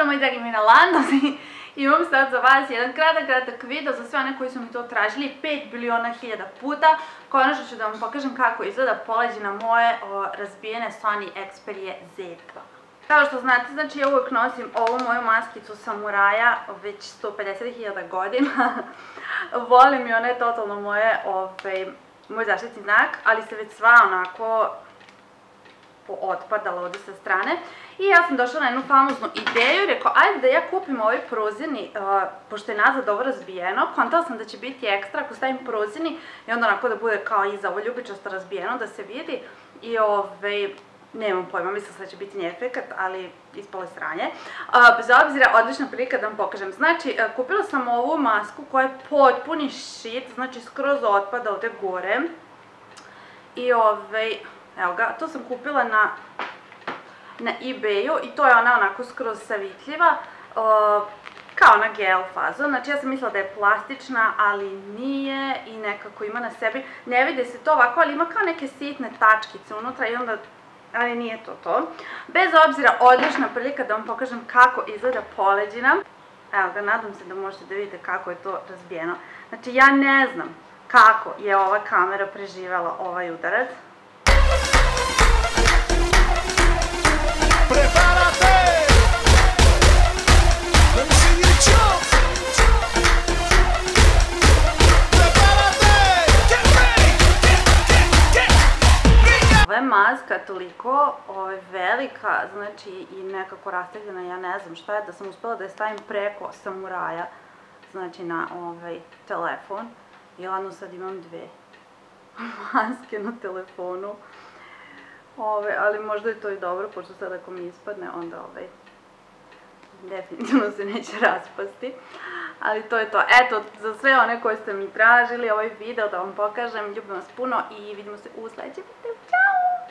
moji dragi Minalandovi, imam sad za vas jedan kratak video za sve one koji su mi to tražili 5 biliona hiljada puta. Konačno ću da vam pokažem kako izgleda poleđina moje razbijene Sony Xperia Z2. Kao što znate, znači ja uvijek nosim ovu moju maskicu samuraja već 150.000 godina. Volim i ona je totalno moj zaštitni znak, ali se već sva onako otpadala ovdje sa strane. I ja sam došla na jednu famoznu ideju i rekao, ajde da ja kupim ovaj prozirni, pošto je nazad ovo razbijeno, kontala sam da će biti ekstra ako stavim prozirni i onda onako da bude kao iza ovo ljubičasto razbijeno, da se vidi. I nemam pojma, mislim da će biti njen efekat, ali ispalo je sranje. Bez obzira, odlična prilika da vam pokažem. Znači, kupila sam ovu masku koja je potpuni shit, znači skroz otpada ovdje gore. I evo ga, to sam kupila na eBayu i to je ona onako skroz savitljiva, kao na gel fazu. Znači ja sam mislila da je plastična, ali nije i nekako ima na sebi. Ne vidi se to ovako, ali ima kao neke sitne tačkice unutra i onda, ali nije to. Bez obzira, odlična prilika da vam pokažem kako izgleda poleđina. Evo ga, nadam se da možete da vidite kako je to razbijeno. Znači ja ne znam kako je ova kamera preživela ovaj udarac. Ova je maska toliko velika, znači i nekako rastegljena, ja ne znam šta je, da sam uspela da je stavim preko samuraja, znači na telefon. I ladno sad imam dve maske na telefonu. Ali možda je to i dobro, pošto sad ako mi ispadne, onda definitivno se neće raspasti. Ali to je to. Eto, za sve one koje ste mi tražili ovaj video da vam pokažem, ljubim vas puno i vidimo se u sledećem videu. Ćao!